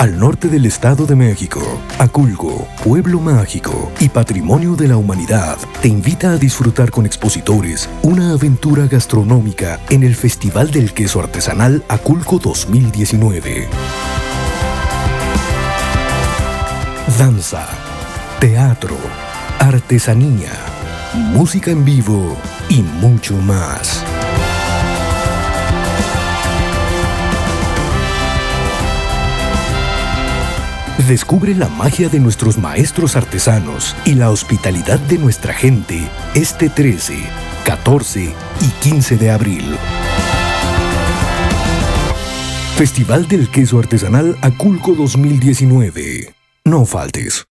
al norte del Estado de México. Aculco, pueblo mágico y patrimonio de la humanidad, te invita a disfrutar con expositores una aventura gastronómica en el Festival del Queso Artesanal Aculco 2019. Danza, teatro, artesanía, música en vivo y mucho más. Descubre la magia de nuestros maestros artesanos y la hospitalidad de nuestra gente este 13, 14 y 15 de abril. Festival del Queso Artesanal Aculco 2019. No faltes.